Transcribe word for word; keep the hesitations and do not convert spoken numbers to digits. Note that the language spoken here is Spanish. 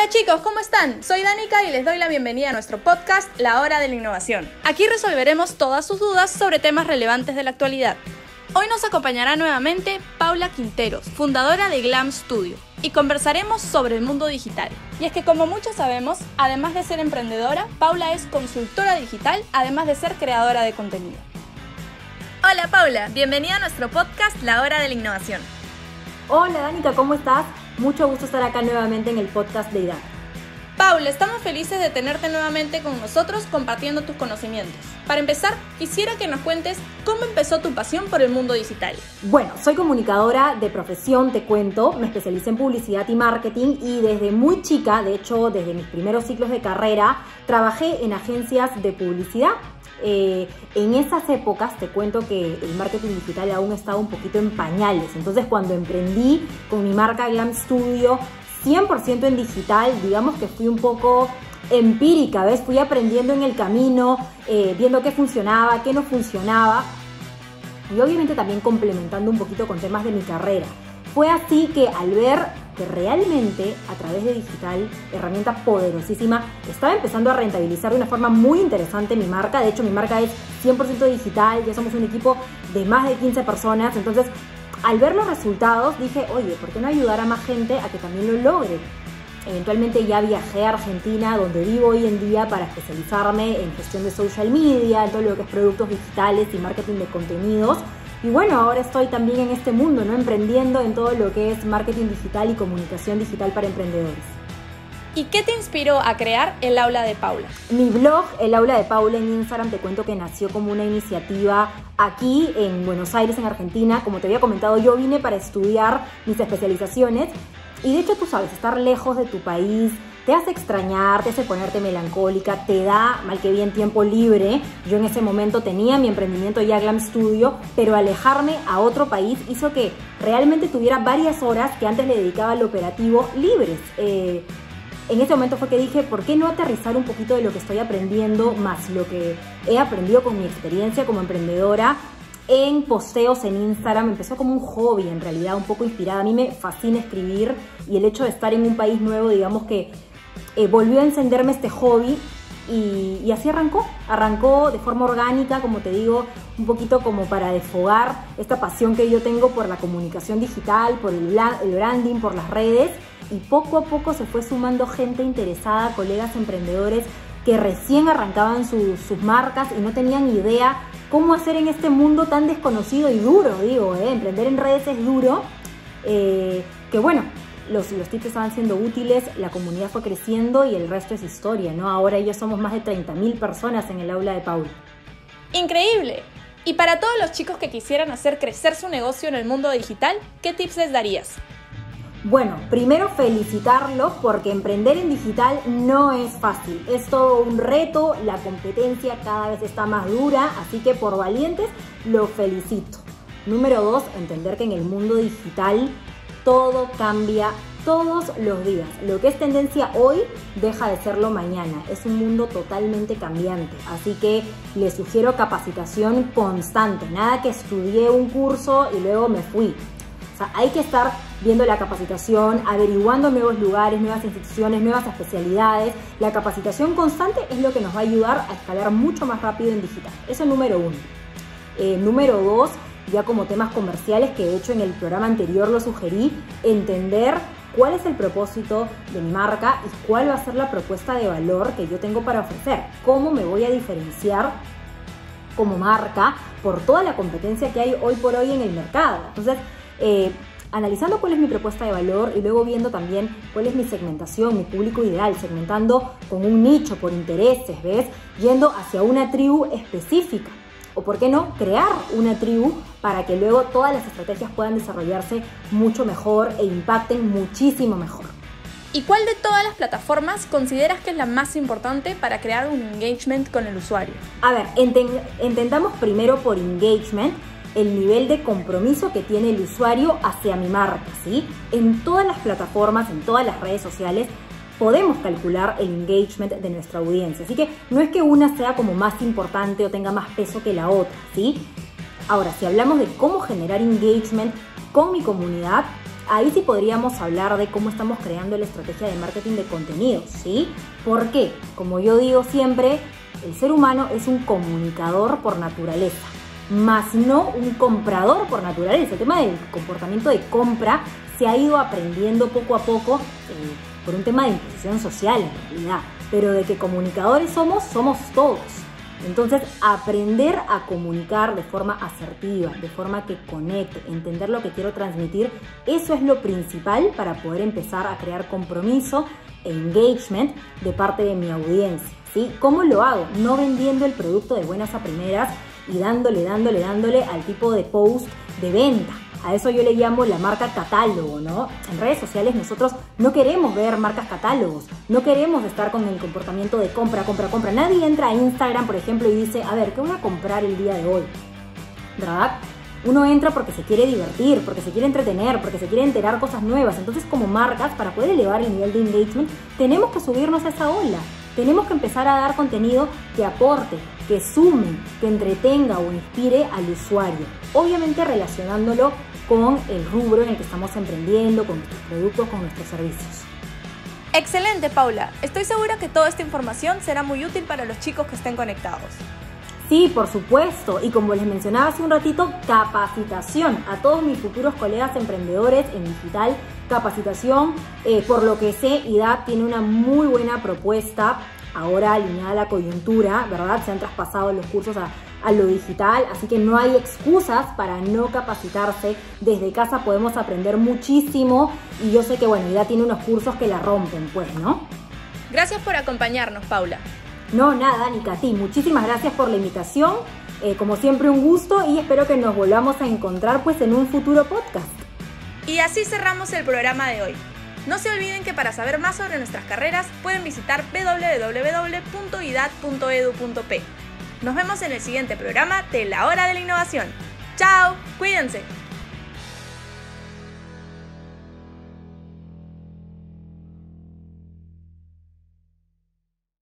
Hola chicos, ¿cómo están? Soy Danica y les doy la bienvenida a nuestro podcast La Hora de la Innovación. Aquí resolveremos todas sus dudas sobre temas relevantes de la actualidad. Hoy nos acompañará nuevamente Paula Quinteros, fundadora de Glam Studio, y conversaremos sobre el mundo digital. Y es que como muchos sabemos, además de ser emprendedora, Paula es consultora digital, además de ser creadora de contenido. Hola Paula, bienvenida a nuestro podcast La Hora de la Innovación. Hola Danica, ¿cómo estás? Mucho gusto estar acá nuevamente en el podcast de I D A C. Paula, estamos felices de tenerte nuevamente con nosotros compartiendo tus conocimientos. Para empezar, quisiera que nos cuentes cómo empezó tu pasión por el mundo digital. Bueno, soy comunicadora de profesión, te cuento, me especialicé en publicidad y marketing y desde muy chica, de hecho desde mis primeros ciclos de carrera, trabajé en agencias de publicidad. Eh, en esas épocas te cuento que el marketing digital aún estaba un poquito en pañales, entonces cuando emprendí con mi marca Glam Studio cien por ciento en digital, digamos que fui un poco empírica, ¿ves? Fui aprendiendo en el camino, eh, viendo qué funcionaba, qué no funcionaba y obviamente también complementando un poquito con temas de mi carrera. Fue así que al ver que realmente a través de digital, herramienta poderosísima, estaba empezando a rentabilizar de una forma muy interesante mi marca. De hecho, mi marca es cien por ciento digital, ya somos un equipo de más de quince personas. Entonces, al ver los resultados, dije, oye, ¿por qué no ayudar a más gente a que también lo logre? Eventualmente ya viajé a Argentina, donde vivo hoy en día, para especializarme en gestión de social media, en todo lo que es productos digitales y marketing de contenidos. Y bueno, ahora estoy también en este mundo, ¿no? Emprendiendo en todo lo que es marketing digital y comunicación digital para emprendedores. ¿Y qué te inspiró a crear el Aula de Paula? Mi blog, el Aula de Paula en Instagram, te cuento que nació como una iniciativa aquí en Buenos Aires, en Argentina. Como te había comentado, yo vine para estudiar mis especializaciones y de hecho tú sabes, estar lejos de tu país te hace extrañar, te hace ponerte melancólica, te da mal que bien tiempo libre. Yo en ese momento tenía mi emprendimiento ya Glam Studio, pero alejarme a otro país hizo que realmente tuviera varias horas que antes le dedicaba al operativo libres. Eh, en ese momento fue que dije, ¿por qué no aterrizar un poquito de lo que estoy aprendiendo, más lo que he aprendido con mi experiencia como emprendedora en posteos en Instagram? Empezó como un hobby en realidad, un poco inspirada. A mí me fascina escribir y el hecho de estar en un país nuevo, digamos que eh, volvió a encenderme este hobby y, y así arrancó. Arrancó de forma orgánica, como te digo, un poquito como para desfogar esta pasión que yo tengo por la comunicación digital, por el, el branding, por las redes, y poco a poco se fue sumando gente interesada, colegas emprendedores que recién arrancaban su, sus marcas y no tenían idea cómo hacer en este mundo tan desconocido y duro, digo, ¿eh? Emprender en redes es duro, eh, que bueno, los, los tips estaban siendo útiles, la comunidad fue creciendo y el resto es historia, ¿no? Ahora ya somos más de treinta mil personas en el Aula de Paula. ¡Increíble! Y para todos los chicos que quisieran hacer crecer su negocio en el mundo digital, ¿qué tips les darías? Bueno, primero felicitarlos porque emprender en digital no es fácil, es todo un reto, la competencia cada vez está más dura, así que por valientes los felicito. Número dos, entender que en el mundo digital todo cambia todos los días. Lo que es tendencia hoy deja de serlo mañana, es un mundo totalmente cambiante, así que les sugiero capacitación constante, nada que estudié un curso y luego me fui. O sea, hay que estar viendo la capacitación, averiguando nuevos lugares, nuevas instituciones, nuevas especialidades. La capacitación constante es lo que nos va a ayudar a escalar mucho más rápido en digital. Eso es número uno. Eh, número dos, ya como temas comerciales, que de hecho en el programa anterior lo sugerí, entender cuál es el propósito de mi marca y cuál va a ser la propuesta de valor que yo tengo para ofrecer. Cómo me voy a diferenciar como marca por toda la competencia que hay hoy por hoy en el mercado. Entonces, Eh, analizando cuál es mi propuesta de valor y luego viendo también cuál es mi segmentación, mi público ideal, segmentando con un nicho por intereses, ¿ves? Yendo hacia una tribu específica. O por qué no, crear una tribu para que luego todas las estrategias puedan desarrollarse mucho mejor e impacten muchísimo mejor. ¿Y cuál de todas las plataformas consideras que es la más importante para crear un engagement con el usuario? A ver, enten- entendamos primero por engagement el nivel de compromiso que tiene el usuario hacia mi marca, ¿sí? En todas las plataformas, en todas las redes sociales, podemos calcular el engagement de nuestra audiencia. Así que no es que una sea como más importante o tenga más peso que la otra, ¿sí? Ahora, si hablamos de cómo generar engagement con mi comunidad, ahí sí podríamos hablar de cómo estamos creando la estrategia de marketing de contenidos, ¿sí? ¿Por qué? Como yo digo siempre, el ser humano es un comunicador por naturaleza, más no un comprador por naturaleza. El tema del comportamiento de compra se ha ido aprendiendo poco a poco eh, por un tema de imposición social en realidad, pero de que comunicadores somos, somos todos. Entonces, aprender a comunicar de forma asertiva, de forma que conecte, entender lo que quiero transmitir, eso es lo principal para poder empezar a crear compromiso e engagement de parte de mi audiencia, ¿sí? ¿Cómo lo hago? No vendiendo el producto de buenas a primeras y dándole, dándole, dándole al tipo de post de venta. A eso yo le llamo la marca catálogo, ¿no? En redes sociales nosotros no queremos ver marcas catálogos, no queremos estar con el comportamiento de compra, compra, compra. Nadie entra a Instagram, por ejemplo, y dice, a ver, ¿qué voy a comprar el día de hoy? ¿Verdad? Uno entra porque se quiere divertir, porque se quiere entretener, porque se quiere enterar cosas nuevas. Entonces, como marcas, para poder elevar el nivel de engagement, tenemos que subirnos a esa ola. Tenemos que empezar a dar contenido que aporte, que sume, que entretenga o inspire al usuario. Obviamente relacionándolo con el rubro en el que estamos emprendiendo, con nuestros productos, con nuestros servicios. Excelente, Paula. Estoy segura que toda esta información será muy útil para los chicos que estén conectados. Sí, por supuesto. Y como les mencionaba hace un ratito, capacitación a todos mis futuros colegas emprendedores en digital. Capacitación, eh, por lo que sé, I D A tiene una muy buena propuesta ahora alineada a la coyuntura, ¿verdad? Se han traspasado los cursos a, a lo digital, así que no hay excusas para no capacitarse. Desde casa podemos aprender muchísimo y yo sé que, bueno, I D A tiene unos cursos que la rompen, pues, ¿no? Gracias por acompañarnos, Paula. No, nada, Nicati, muchísimas gracias por la invitación. Eh, como siempre, un gusto y espero que nos volvamos a encontrar pues en un futuro podcast. Y así cerramos el programa de hoy. No se olviden que para saber más sobre nuestras carreras pueden visitar w w w punto i d a t punto e d u punto p. Nos vemos en el siguiente programa de La Hora de la Innovación. ¡Chao! ¡Cuídense!